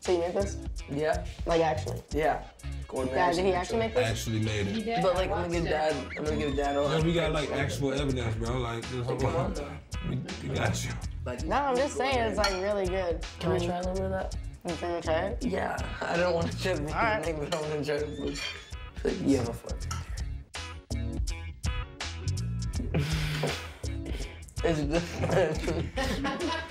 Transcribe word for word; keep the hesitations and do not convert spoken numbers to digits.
So you made this? Yeah. Like actually? Yeah. Dad, did he actually make this? I actually made it. Did. But like, I'm gonna give Dad, I'm gonna give Dad all that. We got like actual evidence, bro. Like, this whole on, we, we got you. Like, no, I'm just saying it's like really good. Can I try a little bit of that? You can try it? Yeah. I don't want to try the right. thing, but I want to try the food. Like, you have a foot. It's good.